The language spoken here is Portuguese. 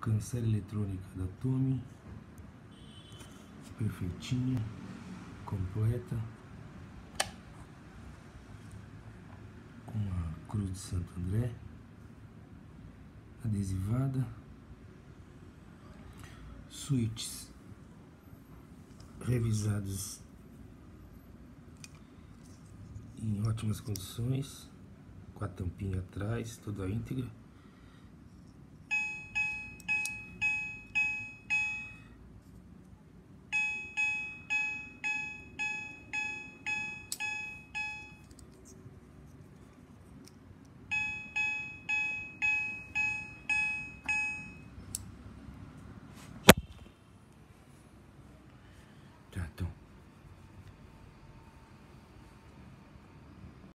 cancela eletrônica da Tumi, perfeitinha, completa, com a cruz de Santo André, adesivada, switches revisados em ótimas condições, com a tampinha atrás, toda íntegra.